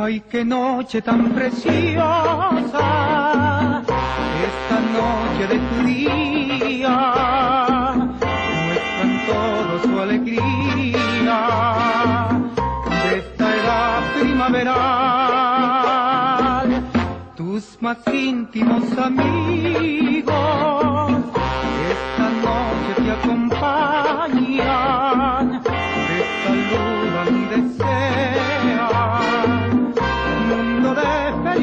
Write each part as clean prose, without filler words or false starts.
Ay, qué noche tan preciosa, esta noche de tu día, muestran todo su alegría de esta edad primaveral. Tus más íntimos amigos esta noche te acompañan, te saludan y desean mundo de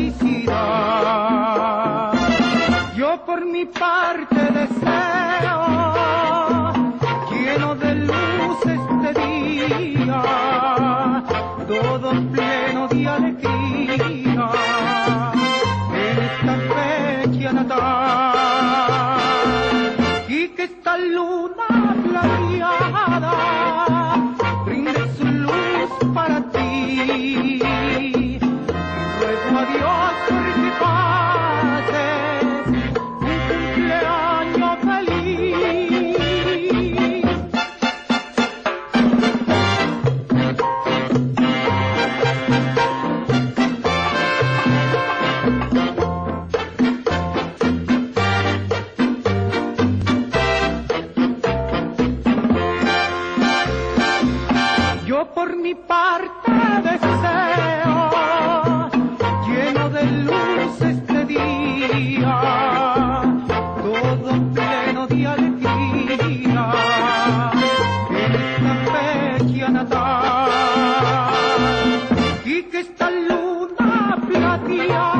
felicidad. Yo por mi parte deseo, lleno de luz este día, todo pleno de alegría, en esta fecha natal, y que esta luna plateada brinde su luz para ti. Ruego a Dios porque pases un cumpleaños feliz. Yo por mi parte deseo, lleno de luz este día, todo pleno de alegría, en esta fecha natal, y que esta luna plateada